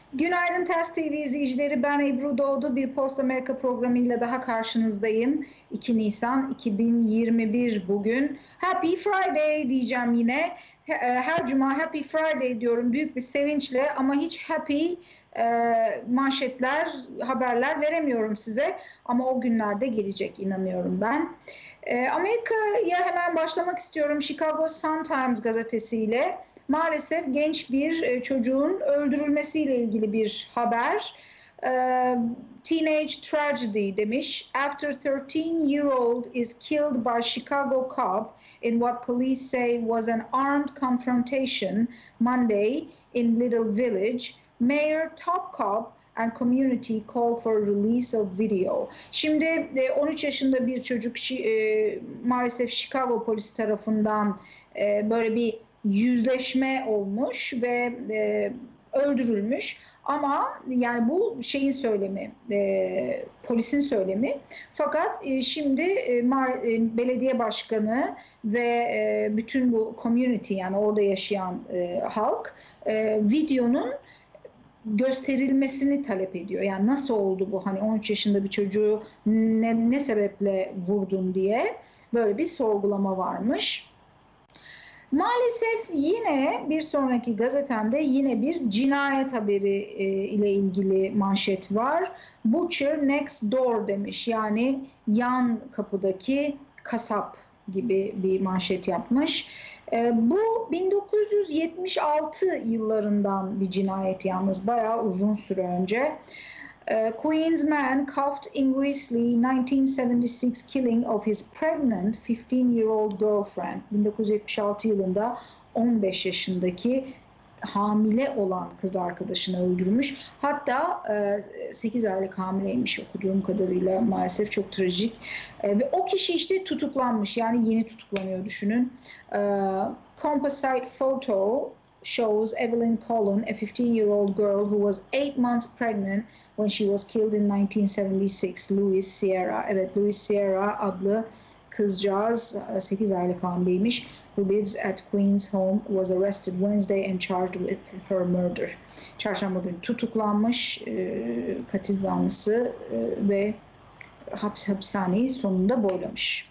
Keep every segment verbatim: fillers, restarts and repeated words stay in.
Günaydın Ters T V izleyicileri, ben Ebru Doğdu. Bir Post Amerika programıyla daha karşınızdayım. iki Nisan iki bin yirmi bir bugün. Happy Friday diyeceğim yine. Her cuma Happy Friday diyorum büyük bir sevinçle ama hiç happy e, manşetler, haberler veremiyorum size. Ama o günlerde gelecek, inanıyorum ben. E, Amerika'ya hemen başlamak istiyorum. Chicago Sun-Times gazetesiyle. Maalesef genç bir çocuğun öldürülmesiyle ilgili bir haber. Teenage tragedy demiş. After thirteen-year-old is killed by Chicago cop in what police say was an armed confrontation Monday in Little Village, Mayor Topcop and community call for release of video. Şimdi on üç yaşında bir çocuk maalesef Chicago polisi tarafından böyle bir yüzleşme olmuş ve e, öldürülmüş ama yani bu şeyin söylemi, e, polisin söylemi. Fakat e, şimdi e, mar, e, belediye başkanı ve e, bütün bu community, yani orada yaşayan e, halk e, videonun gösterilmesini talep ediyor. Yani nasıl oldu bu, hani on üç yaşında bir çocuğu ne, ne sebeple vurdun diye böyle bir sorgulama varmış. Maalesef yine bir sonraki gazetemde yine bir cinayet haberi e, ile ilgili manşet var. Butcher next door demiş. Yani yan kapıdaki kasap gibi bir manşet yapmış. E, bu bin dokuz yüz yetmiş altı yıllarından bir cinayet, yalnız bayağı uzun süre önce. Uh, Queens man cuffed in Greasley nineteen seventy-six killing of his pregnant fifteen-year-old girlfriend. bin dokuz yüz yetmiş altı yılında on beş yaşındaki hamile olan kız arkadaşını öldürmüş. Hatta e, sekiz aylık hamileymiş okuduğum kadarıyla, maalesef çok trajik. E, ve o kişi işte tutuklanmış, yani yeni tutuklanıyor, düşünün. E, composite photo shows Evelyn Collin, a fifteen-year-old girl who was eight months pregnant when she was killed in nineteen seventy-six. Louis Sierra. Evet, Louis Sierra adlı kızcağız sekiz aylık hamileymiş. Who lives at Queens home was arrested Wednesday and charged with her murder. Çarşamba günü tutuklanmış, e, katil zanlısı e, ve hapis hapishaneyi sonunda boylamış.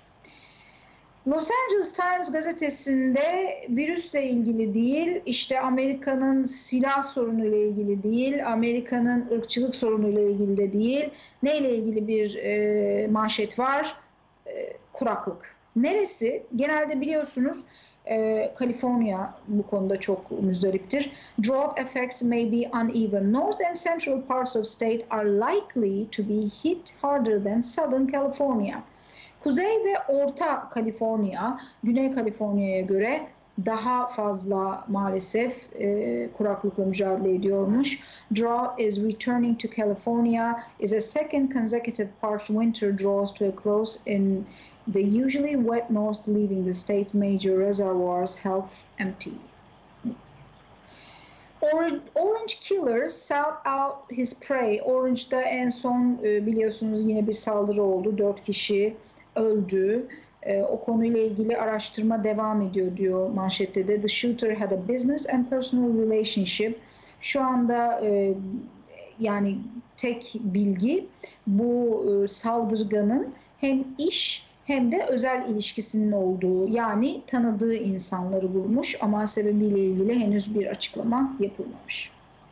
Los Angeles Times gazetesinde virüsle ilgili değil, işte Amerika'nın silah sorunuyla ilgili değil, Amerika'nın ırkçılık sorunuyla ilgili de değil, neyle ilgili bir e, manşet var? E, kuraklık. Neresi? Genelde biliyorsunuz e, Kaliforniya bu konuda çok müzdariptir. Drought effects may be uneven. North and central parts of state are likely to be hit harder than Southern California. Kuzey ve Orta Kaliforniya, Güney Kaliforniya'ya göre daha fazla maalesef e, kuraklıkla mücadele ediyormuş. Drought is returning to California is a second consecutive harsh winter draws to a close in the usually wet north, leaving the state's major reservoirs half empty. Orange Killer sought out his prey. Orange'da en son e, biliyorsunuz yine bir saldırı oldu. Dört kişi öldü. E, o konuyla ilgili araştırma devam ediyor diyor manşette de. The shooter had a business and personal relationship. Şu anda e, yani tek bilgi bu e, saldırganın hem iş hem de özel ilişkisinin olduğu, yani tanıdığı insanları vurmuş ama sebebiyle ilgili henüz bir açıklama yapılmamış.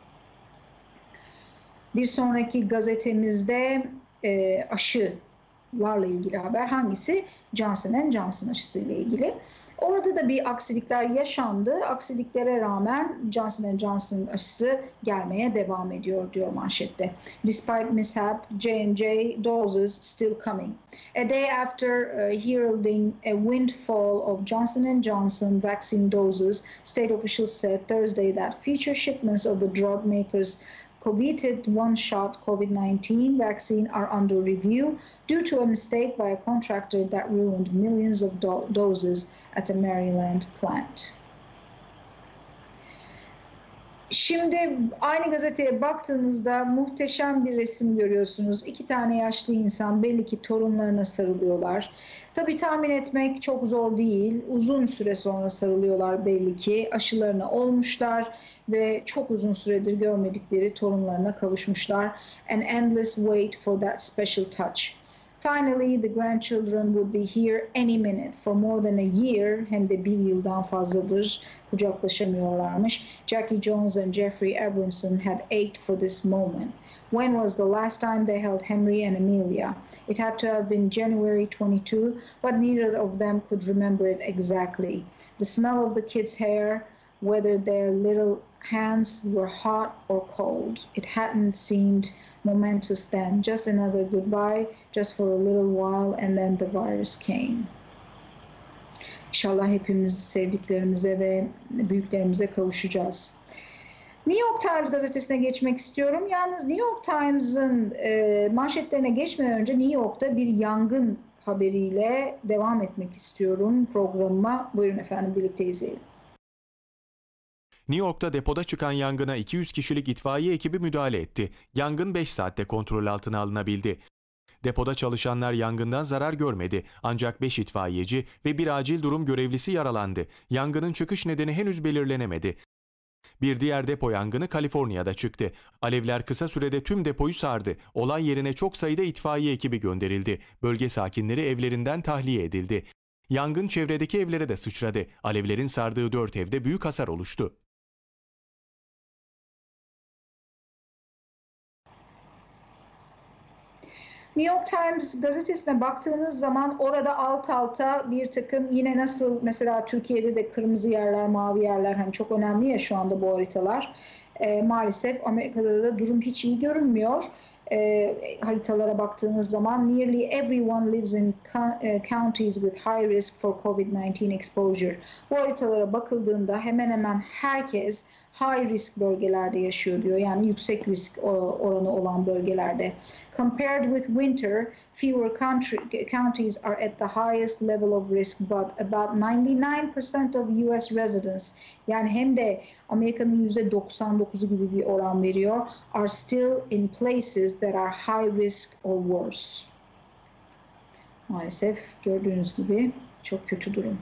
Bir sonraki gazetemizde e, aşı larla ilgili haber. Hangisi? Johnson and Johnson aşısı ile ilgili. Orada da bir aksilikler yaşandı. Aksiliklere rağmen Johnson and Johnson aşısı gelmeye devam ediyor diyor manşette. Despite mishap, J and J doses still coming. A day after uh, heralding a windfall of Johnson and Johnson vaccine doses, state officials said Thursday that future shipments of the drug makers coveted one-shot COVID nineteen vaccine are under review due to a mistake by a contractor that ruined millions of do doses at a Maryland plant. Şimdi aynı gazeteye baktığınızda muhteşem bir resim görüyorsunuz. İki tane yaşlı insan belli ki torunlarına sarılıyorlar. Tabii tahmin etmek çok zor değil. Uzun süre sonra sarılıyorlar belli ki. Aşılarını olmuşlar ve çok uzun süredir görmedikleri torunlarına kavuşmuşlar. An endless wait for that special touch. Finally, the grandchildren would be here any minute. For more than a year, hem de bir yıldan fazladır kucaklaşamıyorlarmış. Jackie Jones and Jeffrey Abramson had ached for this moment. When was the last time they held Henry and Amelia? It had to have been January twenty-second, but neither of them could remember it exactly. The smell of the kids' hair, whether their little hands were hot or cold. It hadn't seemed momentous then. Just another goodbye, just for a little while, and then the virus came. İnşallah hepimiz sevdiklerimize ve büyüklerimize kavuşacağız. New York Times gazetesine geçmek istiyorum. Yalnız New York Times'ın e, manşetlerine geçmeden önce New York'ta bir yangın haberiyle devam etmek istiyorum programıma. Buyurun efendim, birlikte izleyelim. New York'ta depoda çıkan yangına iki yüz kişilik itfaiye ekibi müdahale etti. Yangın beş saatte kontrol altına alınabildi. Depoda çalışanlar yangından zarar görmedi. Ancak beş itfaiyeci ve bir acil durum görevlisi yaralandı. Yangının çıkış nedeni henüz belirlenemedi. Bir diğer depo yangını Kaliforniya'da çıktı. Alevler kısa sürede tüm depoyu sardı. Olay yerine çok sayıda itfaiye ekibi gönderildi. Bölge sakinleri evlerinden tahliye edildi. Yangın çevredeki evlere de sıçradı. Alevlerin sardığı dört evde büyük hasar oluştu. New York Times gazetesine baktığınız zaman orada alt alta bir takım, yine nasıl mesela Türkiye'de de kırmızı yerler, mavi yerler hani çok önemli ya şu anda bu haritalar. E, maalesef Amerika'da da durum hiç iyi görünmüyor. E, haritalara baktığınız zaman nearly everyone lives in counties with high risk for COVID nineteen exposure. Bu haritalara bakıldığında hemen hemen herkes high risk bölgelerde yaşıyor diyor. Yani yüksek risk oranı olan bölgelerde. Compared with winter, fewer country, counties are at the highest level of risk, but about ninety-nine percent of U S residents, yani hem de Amerika'nın yüzde doksan dokuzu gibi bir oran veriyor, are still in places that are high risk or worse. Maalesef gördüğünüz gibi çok kötü durum.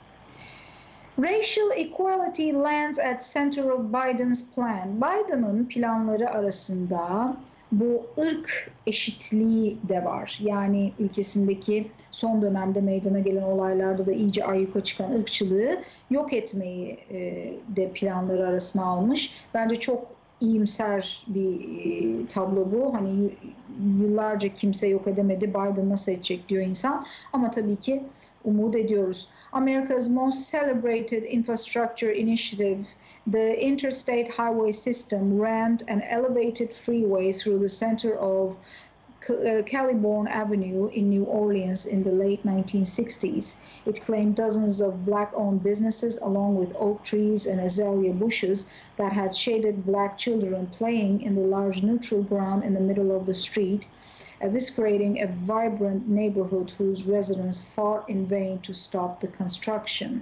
Racial equality lands at center of Biden's plan. Biden'ın planları arasında bu ırk eşitliği de var. Yani ülkesindeki son dönemde meydana gelen olaylarda da iyice ayyuka çıkan ırkçılığı yok etmeyi de planları arasına almış. Bence çok iyimser bir tablo bu. Hani yıllarca kimse yok edemedi, Biden nasıl edecek diyor insan. Ama tabii ki umut ediyoruz. America's most celebrated infrastructure initiative, the Interstate Highway System, rammed an elevated freeway through the center of Claiborne Avenue in New Orleans in the late nineteen sixties. It claimed dozens of black-owned businesses along with oak trees and azalea bushes that had shaded black children playing in the large neutral ground in the middle of the street, eviscerating a vibrant neighborhood whose residents fought in vain to stop the construction.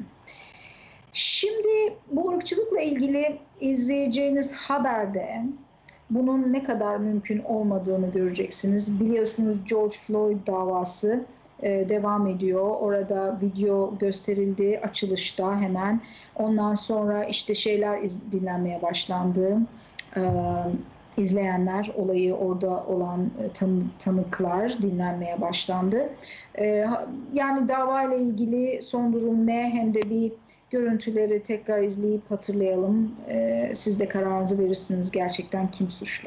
Şimdi bu ırkçılıkla ilgili izleyeceğiniz haberde bunun ne kadar mümkün olmadığını göreceksiniz. Biliyorsunuz George Floyd davası e, devam ediyor. Orada video gösterildi açılışta hemen. Ondan sonra işte şeyler iz, dinlenmeye başlandı. E, izleyenler, olayı orada olan tanı, tanıklar dinlenmeye başlandı. E, yani davayla ilgili son durum ne, hem de bir görüntüleri tekrar izleyip hatırlayalım. Ee, siz de kararınızı verirsiniz gerçekten kim suçlu.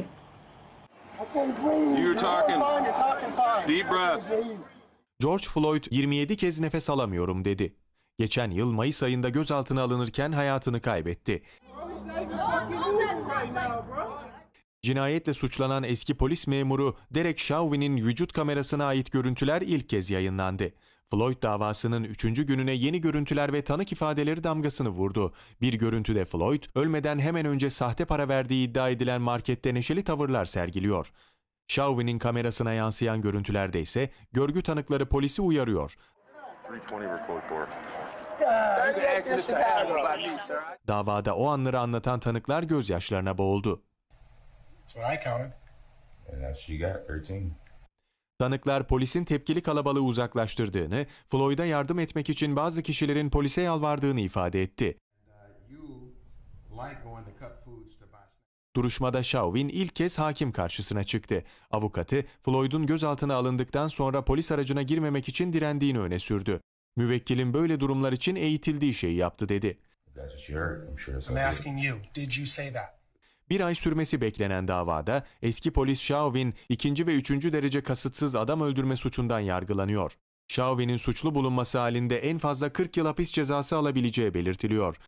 George Floyd yirmi yedi kez nefes alamıyorum dedi. Geçen yıl Mayıs ayında gözaltına alınırken hayatını kaybetti. Cinayetle suçlanan eski polis memuru Derek Chauvin'in vücut kamerasına ait görüntüler ilk kez yayınlandı. Floyd davasının üçüncü gününe yeni görüntüler ve tanık ifadeleri damgasını vurdu. Bir görüntüde Floyd, ölmeden hemen önce sahte para verdiği iddia edilen markette neşeli tavırlar sergiliyor. Chauvin'in kamerasına yansıyan görüntülerde ise görgü tanıkları polisi uyarıyor. Davada o anları anlatan tanıklar gözyaşlarına boğuldu. Tanıklar polisin tepkili kalabalığı uzaklaştırdığını, Floyd'a yardım etmek için bazı kişilerin polise yalvardığını ifade etti. Duruşmada Chauvin ilk kez hakim karşısına çıktı. Avukatı, Floyd'un gözaltına alındıktan sonra polis aracına girmemek için direndiğini öne sürdü. Müvekkilin böyle durumlar için eğitildiği şeyi yaptı dedi. Bir ay sürmesi beklenen davada eski polis Chauvin ikinci ve üçüncü derece kasıtsız adam öldürme suçundan yargılanıyor. Chauvin'in suçlu bulunması halinde en fazla kırk yıl hapis cezası alabileceği belirtiliyor.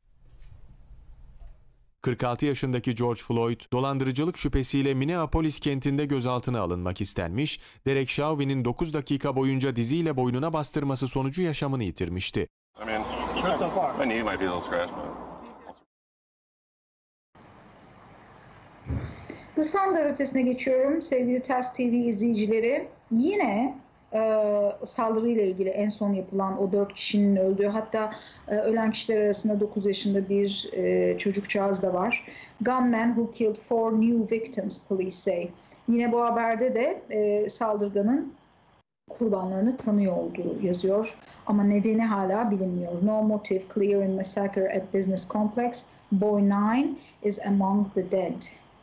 kırk altı yaşındaki George Floyd, dolandırıcılık şüphesiyle Minneapolis kentinde gözaltına alınmak istenmiş, Derek Chauvin'in dokuz dakika boyunca diziyle boynuna bastırması sonucu yaşamını yitirmişti. The Sun gazetesine geçiyorum sevgili T A S T V izleyicileri. Yine e, saldırıyla ilgili en son yapılan o dört kişinin öldüğü, hatta e, ölen kişiler arasında dokuz yaşında bir e, çocukcağız da var. Gunman who killed four new victims, police say. Yine bu haberde de e, saldırganın kurbanlarını tanıyor olduğu yazıyor. Ama nedeni hala bilinmiyor. No motive clear in massacre at business complex. Boy nine is among the dead.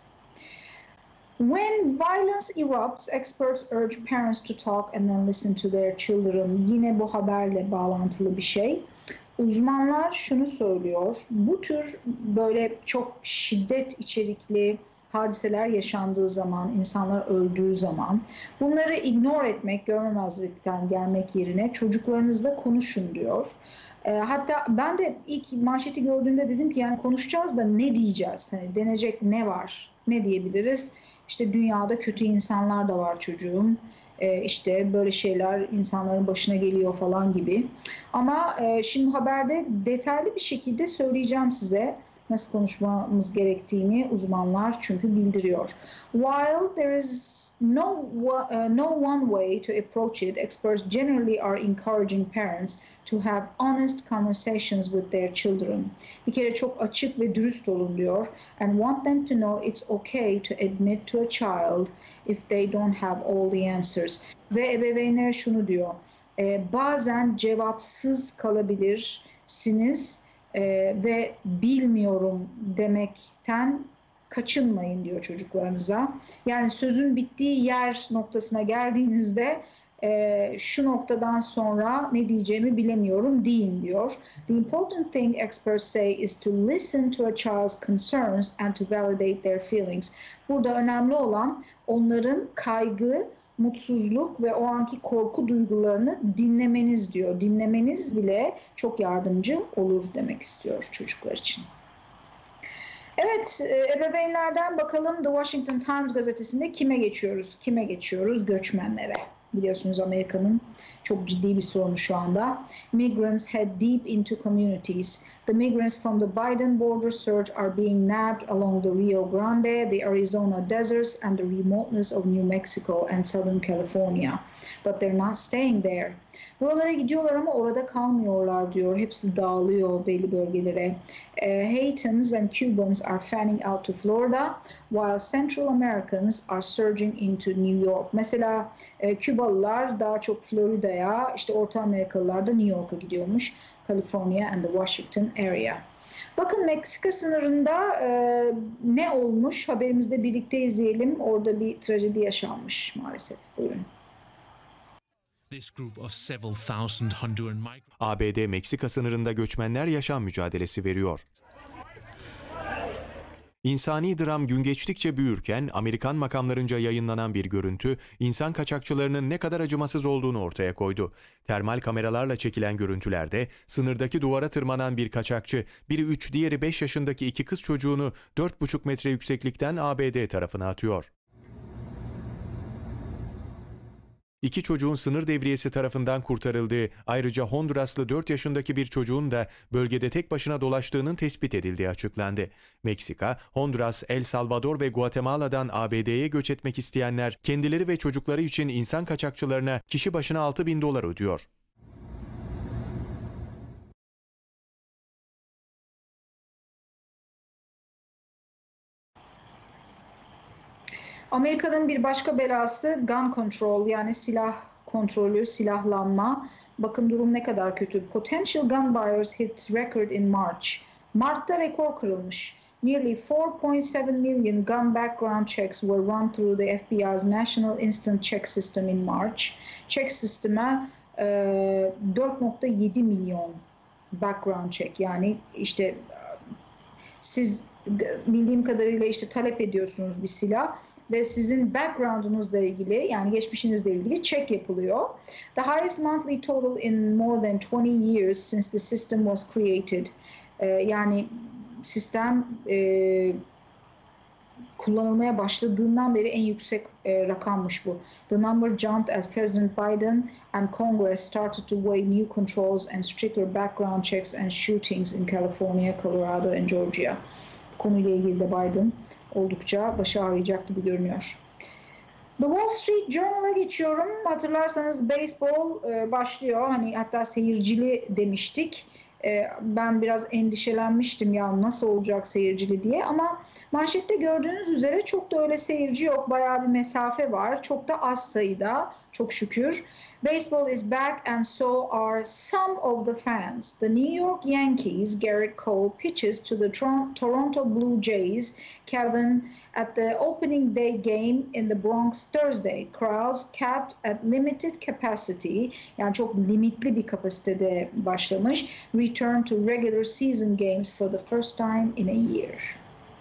When violence erupts, experts urge parents to talk and then listen to their children. Yine bu haberle bağlantılı bir şey. Uzmanlar şunu söylüyor. Bu tür böyle çok şiddet içerikli hadiseler yaşandığı zaman, insanlar öldüğü zaman bunları ignore etmek, görmemezlikten gelmek yerine çocuklarınızla konuşun diyor. E, hatta ben de ilk manşeti gördüğümde dedim ki yani konuşacağız da ne diyeceğiz? Hani denecek ne var? Ne diyebiliriz? İşte dünyada kötü insanlar da var çocuğum. E, işte böyle şeyler insanların başına geliyor falan gibi. Ama e, şimdi haberde detaylı bir şekilde söyleyeceğim size nasıl konuşmamız gerektiğini uzmanlar çünkü bildiriyor. While there is no, uh, no one way to approach it, experts generally are encouraging parents to have honest conversations with their children. Bir kere çok açık ve dürüst olun diyor. And want them to know it's okay to admit to a child if they don't have all the answers. Ve ebeveynlere şunu diyor. E, bazen cevapsız kalabilirsiniz. Ee, ve bilmiyorum demekten kaçınmayın diyor çocuklarınıza. Yani sözün bittiği yer noktasına geldiğinizde e, şu noktadan sonra ne diyeceğimi bilemiyorum deyin diyor. The important thing experts say is to listen to a child's concerns and to validate their feelings. Burada önemli olan onların kaygı, mutsuzluk ve o anki korku duygularını dinlemeniz diyor. Dinlemeniz bile çok yardımcı olur demek istiyor çocuklar için. Evet, ebeveynlerden bakalım The Washington Times gazetesinde kime geçiyoruz? Kime geçiyoruz? Göçmenlere. Biliyorsunuz Amerika'nın çok ciddi bir sorunu şu anda. Migrants head deep into communities. The migrants from the Biden border surge are being nabbed along the Rio Grande, the Arizona deserts and the remoteness of New Mexico and Southern California. But they're not staying there. Buralara gidiyorlar ama orada kalmıyorlar diyor. Hepsi dağılıyor belli bölgelere. Uh, Haitians and Cubans are fanning out to Florida, while Central Americans are surging into New York. Mesela e, Kübalılar daha çok Florida'ya, işte Orta Amerikalılar da New York'a gidiyormuş. California and the Washington area. Bakın Meksika sınırında e, ne olmuş? Haberimizde birlikte izleyelim. Orada bir trajedi yaşanmış maalesef. Buyurun. A B D Meksika sınırında göçmenler yaşam mücadelesi veriyor. İnsani dram gün geçtikçe büyürken Amerikan makamlarınca yayınlanan bir görüntü insan kaçakçılarının ne kadar acımasız olduğunu ortaya koydu. Termal kameralarla çekilen görüntülerde sınırdaki duvara tırmanan bir kaçakçı, biri üç, diğeri beş yaşındaki iki kız çocuğunu dört buçuk metre yükseklikten A B D tarafına atıyor. İki çocuğun sınır devriyesi tarafından kurtarıldığı, ayrıca Honduraslı dört yaşındaki bir çocuğun da bölgede tek başına dolaştığının tespit edildiği açıklandı. Meksika, Honduras, El Salvador ve Guatemala'dan A B D'ye göç etmek isteyenler kendileri ve çocukları için insan kaçakçılarına kişi başına altı bin dolar ödüyor. Amerika'nın bir başka belası gun control, yani silah kontrolü, silahlanma. Bakın durum ne kadar kötü. Potential gun buyers hit record in March. Mart'ta rekor kırılmış. Nearly four point seven million gun background checks were run through the F B I's National Instant Check System in March. Check sisteme dört nokta yedi milyon background check, yani işte siz bildiğim kadarıyla işte talep ediyorsunuz bir silah ve sizin background'unuzla ilgili, yani geçmişinizle ilgili check yapılıyor. The highest monthly total in more than twenty years since the system was created. Ee, yani sistem e, kullanılmaya başladığından beri en yüksek e, rakammış bu. The number jumped as President Biden and Congress started to weigh new controls and stricter background checks and shootings in California, Colorado and Georgia. Konuyla ilgili de Biden oldukça başı ağrıyacak gibi görünüyor. The Wall Street Journal'a geçiyorum. Hatırlarsanız beyzbol e, başlıyor. Hani hatta seyircili demiştik. E, ben biraz endişelenmiştim ya nasıl olacak seyircili diye, ama manşette gördüğünüz üzere çok da öyle seyirci yok. Bayağı bir mesafe var. Çok da az sayıda, çok şükür. Baseball is back and so are some of the fans. The New York Yankees' Garrett Cole pitches to the Toronto Blue Jays' Kevin at the opening day game in the Bronx Thursday. Crowds capped at limited capacity, yani çok limitli bir kapasitede başlamış. Return to regular season games for the first time in a year.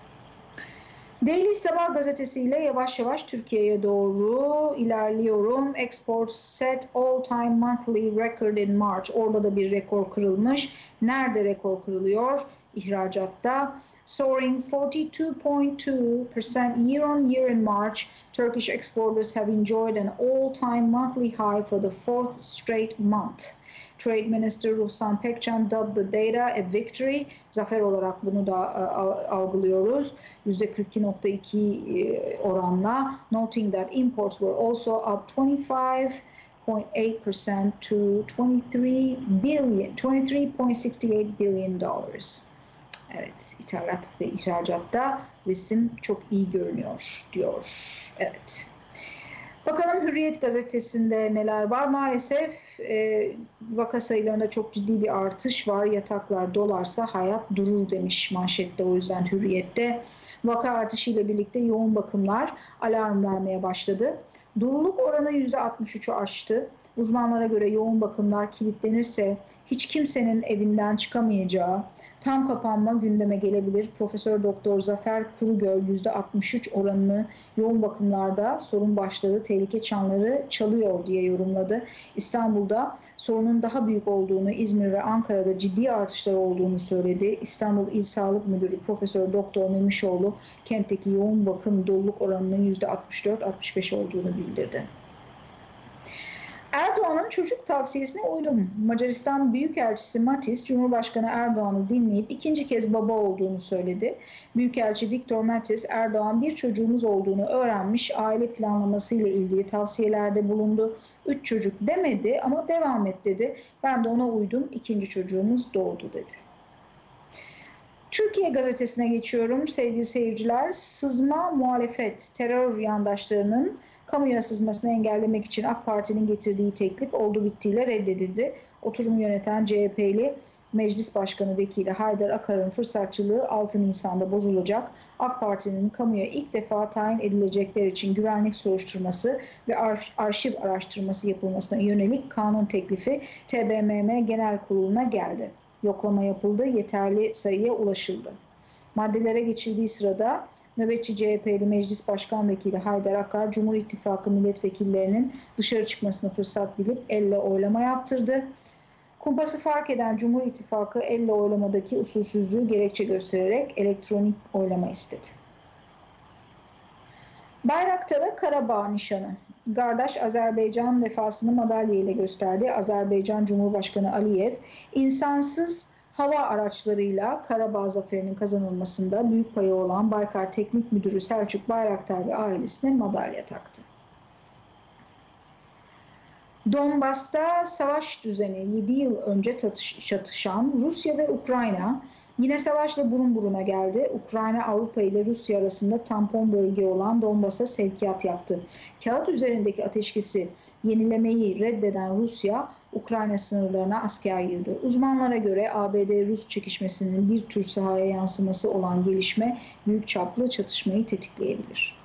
Daily Sabah gazetesiyle yavaş yavaş Türkiye'ye doğru ilerliyorum. Exports set all-time monthly record in March. Orada da bir rekor kırılmış. Nerede rekor kırılıyor? İhracatta. Soaring forty-two point two percent year on year in March, Turkish exporters have enjoyed an all-time monthly high for the fourth straight month. Trade Minister Ruhsan Pekcan dubbed the data a victory. Zafer olarak bunu da algılıyoruz. yüzde kırk iki nokta iki oranla. Noting that imports were also up twenty-five point eight percent to twenty-three billion, twenty-three point six eight billion dollars. Evet, ithalat ve ihracatta resim çok iyi görünüyor diyor. Evet. Bakalım Hürriyet gazetesinde neler var? Maalesef e, vaka sayılarında çok ciddi bir artış var. Yataklar dolarsa hayat durur demiş manşette, o yüzden Hürriyet'te. Vaka artışıyla birlikte yoğun bakımlar alarm vermeye başladı. Doluluk oranı yüzde altmış üçü aştı. Uzmanlara göre yoğun bakımlar kilitlenirse hiç kimsenin evinden çıkamayacağı tam kapanma gündeme gelebilir. Profesör Doktor Zafer Kurugöl yüzde altmış üç oranını yoğun bakımlarda sorun başladı, tehlike çanları çalıyor diye yorumladı. İstanbul'da sorunun daha büyük olduğunu, İzmir ve Ankara'da ciddi artışlar olduğunu söyledi. İstanbul İl Sağlık Müdürü Profesör Doktor Memişoğlu kentteki yoğun bakım doluluk oranının yüzde altmış dört altmış beş olduğunu bildirdi. Erdoğan'ın çocuk tavsiyesine uydum. Macaristan Büyükelçisi Matis, Cumhurbaşkanı Erdoğan'ı dinleyip ikinci kez baba olduğunu söyledi. Büyükelçi Viktor Matis, Erdoğan bir çocuğumuz olduğunu öğrenmiş, aile planlaması ile ilgili tavsiyelerde bulundu. Üç çocuk demedi ama devam et dedi. Ben de ona uydum, ikinci çocuğumuz doğdu dedi. Türkiye gazetesine geçiyorum sevgili seyirciler. Sızma muhalefet, terör yandaşlarının kamuya sızmasını engellemek için AK Parti'nin getirdiği teklif oldu bittiyle reddedildi. Oturumu yöneten C H P'li Meclis Başkanı Vekili Haydar Akar'ın fırsatçılığı altı Nisan'da bozulacak. AK Parti'nin kamuya ilk defa tayin edilecekler için güvenlik soruşturması ve arşiv araştırması yapılmasına yönelik kanun teklifi T B M M Genel Kurulu'na geldi. Yoklama yapıldı, yeterli sayıya ulaşıldı. Maddelere geçildiği sırada nöbetçi C H P'li Meclis Başkan Vekili Haydar Akar, Cumhur İttifakı milletvekillerinin dışarı çıkmasını fırsat bilip elle oylama yaptırdı. Kumpası fark eden Cumhur İttifakı elle oylamadaki usulsüzlüğü gerekçe göstererek elektronik oylama istedi. Bayraktar'a Karabağ nişanı. Kardeş Azerbaycan vefasını madalya ile gösterdi. Azerbaycan Cumhurbaşkanı Aliyev, insansız hava araçlarıyla Karabağ zaferinin kazanılmasında büyük payı olan Baykar Teknik Müdürü Selçuk Bayraktar ve ailesine madalya taktı. Donbas'ta savaş düzeni yedi yıl önce çatışan Rusya ve Ukrayna Yine savaşla burun buruna geldi. Ukrayna, Avrupa ile Rusya arasında tampon bölge olan Donbas'a sevkiyat yaptı. Kağıt üzerindeki ateşkesi yenilemeyi reddeden Rusya, Ukrayna sınırlarına asker yığdı. Uzmanlara göre A B D-Rus çekişmesinin bir tür sahaya yansıması olan gelişme büyük çaplı çatışmayı tetikleyebilir.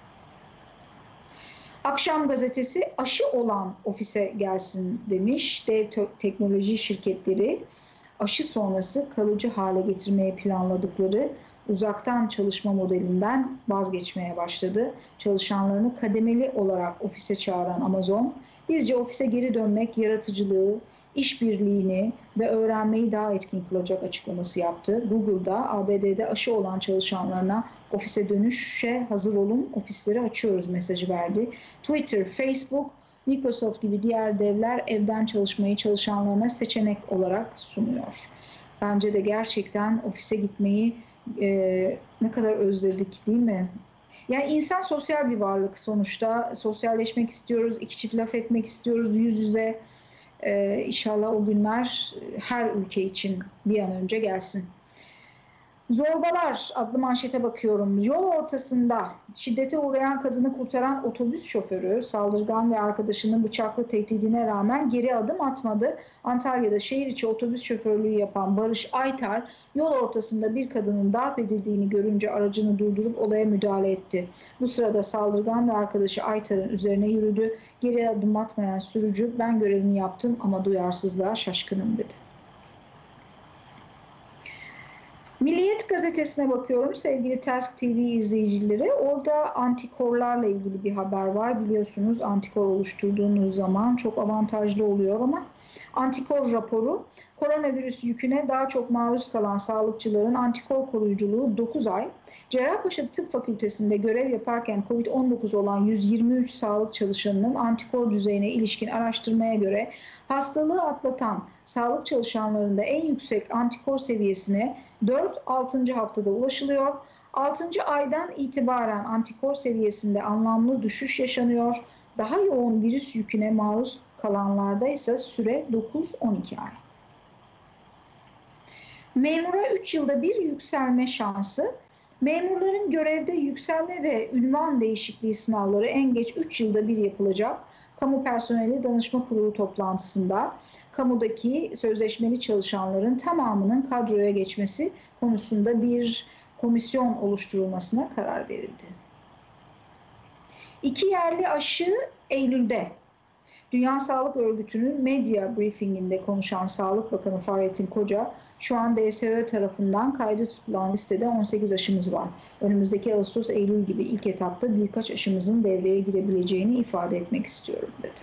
Akşam gazetesi aşı olan ofise gelsin demiş. Dev teknoloji şirketleri aşı sonrası kalıcı hale getirmeye planladıkları uzaktan çalışma modelinden vazgeçmeye başladı. Çalışanlarını kademeli olarak ofise çağıran Amazon, bizce ofise geri dönmek yaratıcılığı, işbirliğini ve öğrenmeyi daha etkin kılacak açıklaması yaptı. Google'da A B D'de aşı olan çalışanlarına ofise dönüşe hazır olun, ofisleri açıyoruz mesajı verdi. Twitter, Facebook, Microsoft gibi diğer devler evden çalışmayı çalışanlarına seçenek olarak sunuyor. Bence de gerçekten ofise gitmeyi e, ne kadar özledik, değil mi? Yani insan sosyal bir varlık sonuçta. Sosyalleşmek istiyoruz, iki çift laf etmek istiyoruz yüz yüze. Ee, İnşallah o günler her ülke için bir an önce gelsin. Zorbalar adlı manşete bakıyorum. Yol ortasında şiddete uğrayan kadını kurtaran otobüs şoförü saldırgan ve arkadaşının bıçaklı tehdidine rağmen geri adım atmadı. Antalya'da şehir içi otobüs şoförlüğü yapan Barış Aytar yol ortasında bir kadının darp edildiğini görünce aracını durdurup olaya müdahale etti. Bu sırada saldırgan ve arkadaşı Aytar'ın üzerine yürüdü. Geri adım atmayan sürücü ben görevimi yaptım ama duyarsızlığa şaşkınım dedi. Milliyet gazetesine bakıyorum sevgili Task T V izleyicileri. Orada antikorlarla ilgili bir haber var. Biliyorsunuz antikor oluşturduğunuz zaman çok avantajlı oluyor ama antikor raporu koronavirüs yüküne daha çok maruz kalan sağlıkçıların antikor koruyuculuğu dokuz ay. Cerrahpaşa Tıp Fakültesi'nde görev yaparken COVID on dokuz olan yüz yirmi üç sağlık çalışanının antikor düzeyine ilişkin araştırmaya göre hastalığı atlatan sağlık çalışanlarında en yüksek antikor seviyesine dört altıncı haftada ulaşılıyor. altıncı aydan itibaren antikor seviyesinde anlamlı düşüş yaşanıyor. Daha yoğun virüs yüküne maruz kalanlarda ise süre dokuz on iki ay. Memura üç yılda bir yükselme şansı. Memurların görevde yükselme ve ünvan değişikliği sınavları en geç üç yılda bir yapılacak. Kamu Personeli Danışma Kurulu toplantısında kamudaki sözleşmeli çalışanların tamamının kadroya geçmesi konusunda bir komisyon oluşturulmasına karar verildi. İki yerli aşı Eylül'de. Dünya Sağlık Örgütü'nün medya briefinginde konuşan Sağlık Bakanı Fahrettin Koca, şu an D S Ö tarafından kaydı tutulan listede on sekiz aşımız var. Önümüzdeki Ağustos-Eylül gibi ilk etapta birkaç aşımızın devreye girebileceğini ifade etmek istiyorum dedi.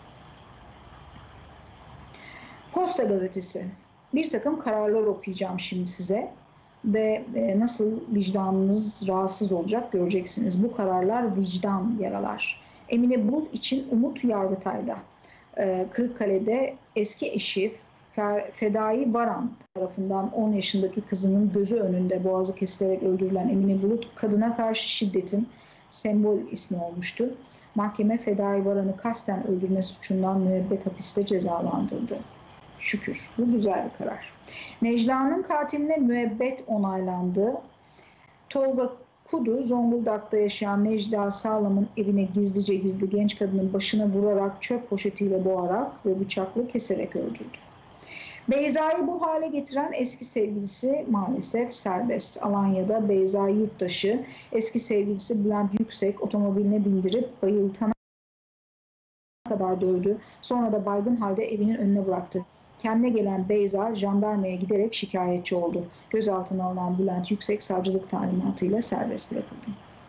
Posta Gazetesi. Bir takım kararlar okuyacağım şimdi size ve nasıl vicdanınız rahatsız olacak göreceksiniz. Bu kararlar vicdan yaralar. Emine Bulut için Umut Yargıtay'da. Kırıkkale'de eski eşi Fedai Varan tarafından on yaşındaki kızının gözü önünde boğazı kesilerek öldürülen Emine Bulut, kadına karşı şiddetin sembol ismi olmuştu. Mahkeme Fedai Varan'ı kasten öldürme suçundan müebbet hapiste cezalandırdı. Şükür. Bu güzel bir karar. Necla'nın katiline müebbet onaylandı. Tolga Kudu, Zonguldak'ta yaşayan Necla Sağlam'ın evine gizlice girdi. Genç kadının başına vurarak, çöp poşetiyle boğarak ve bıçakla keserek öldürdü. Beyza'yı bu hale getiren eski sevgilisi maalesef serbest. Alanya'da Beyza Yurttaş'ı eski sevgilisi Bülent Yüksek otomobiline bindirip bayıltana kadar dövdü. Sonra da baygın halde evinin önüne bıraktı. Kendine gelen Beyza jandarmaya giderek şikayetçi oldu. Gözaltına alınan Bülent Yüksek savcılık talimatıyla serbest bırakıldı.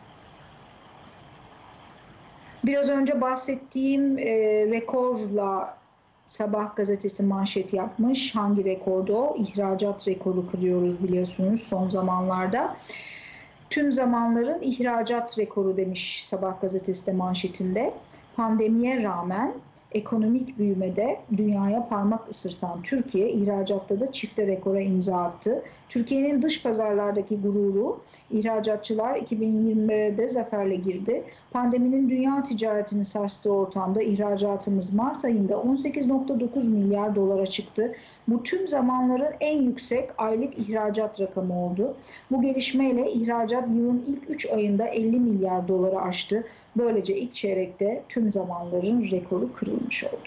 Biraz önce bahsettiğim e, rekorla Sabah gazetesi manşet yapmış. Hangi rekordu o? İhracat rekoru kırıyoruz biliyorsunuz son zamanlarda. Tüm zamanların ihracat rekoru demiş Sabah gazetesi de manşetinde. Pandemiye rağmen Ekonomik büyümede dünyaya parmak ısırtan Türkiye, ihracatta da çifte rekora imza attı. Türkiye'nin dış pazarlardaki gururu, ihracatçılar iki bin yirmide zaferle girdi. Pandeminin dünya ticaretini sarstığı ortamda ihracatımız Mart ayında on sekiz virgül dokuz milyar dolara çıktı. Bu tüm zamanların en yüksek aylık ihracat rakamı oldu. Bu gelişmeyle ihracat yılın ilk üç ayında elli milyar doları aştı. Böylece ilk çeyrekte tüm zamanların rekoru kırılmış oldu.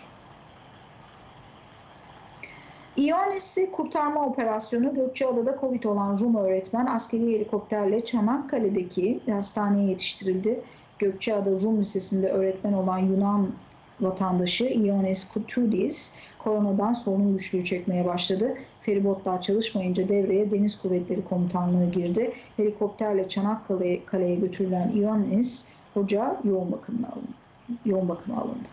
İOANİS'i kurtarma operasyonu Gökçeada'da Covid olan Rum öğretmen askeri helikopterle Çanakkale'deki hastaneye yetiştirildi. Gökçeada Rum Lisesi'nde öğretmen olan Yunan vatandaşı Ioannis Koutouris koronadan solunum güçlüğü çekmeye başladı. Feribotlar çalışmayınca devreye Deniz Kuvvetleri Komutanlığı girdi. Helikopterle Çanakkale'ye götürülen Ioannis Hoca yoğun bakımına alındı. Yoğun bakıma alındı.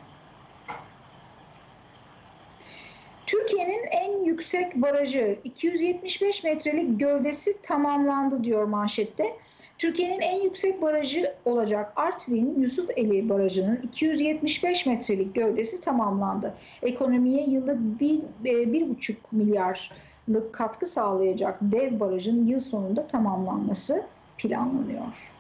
Türkiye'nin en yüksek barajı iki yüz yetmiş beş metrelik gövdesi tamamlandı diyor manşette. Türkiye'nin en yüksek barajı olacak Artvin Yusufeli Barajı'nın iki yüz yetmiş beş metrelik gövdesi tamamlandı. Ekonomiye yılda bir buçuk milyarlık katkı sağlayacak dev barajın yıl sonunda tamamlanması planlanıyor.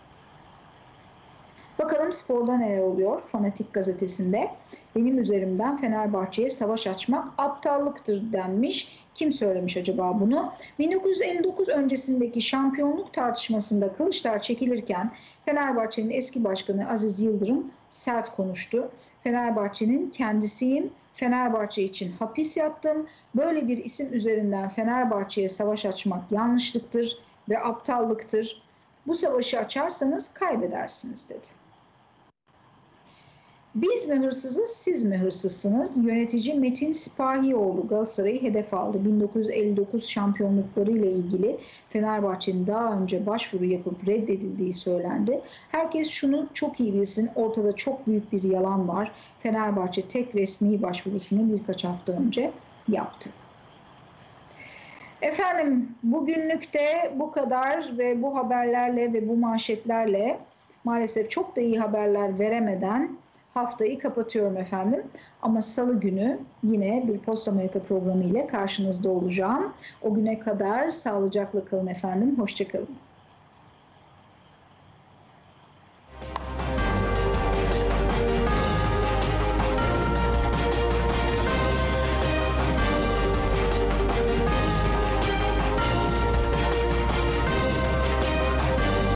Bakalım sporda neler oluyor? Fanatik gazetesinde benim üzerimden Fenerbahçe'ye savaş açmak aptallıktır denmiş. Kim söylemiş acaba bunu? bin dokuz yüz elli dokuz öncesindeki şampiyonluk tartışmasında kılıçlar çekilirken Fenerbahçe'nin eski başkanı Aziz Yıldırım sert konuştu. Fenerbahçe'nin kendisiyim, Fenerbahçe için hapis yattım. Böyle bir isim üzerinden Fenerbahçe'ye savaş açmak yanlışlıktır ve aptallıktır. Bu savaşı açarsanız kaybedersiniz dedi. Biz mi hırsızız, siz mi hırsızsınız? Yönetici Metin Sipahioğlu Galatasaray'ı hedef aldı. bin dokuz yüz elli dokuz şampiyonlukları ile ilgili Fenerbahçe'nin daha önce başvuru yapıp reddedildiği söylendi. Herkes şunu çok iyi bilsin, ortada çok büyük bir yalan var. Fenerbahçe tek resmi başvurusunu birkaç hafta önce yaptı. Efendim bugünlük de bu kadar ve bu haberlerle ve bu manşetlerle maalesef çok da iyi haberler veremeden haftayı kapatıyorum efendim. Ama salı günü yine bir Post Amerika programı ile karşınızda olacağım. O güne kadar sağlıcakla kalın efendim. Hoşça kalın.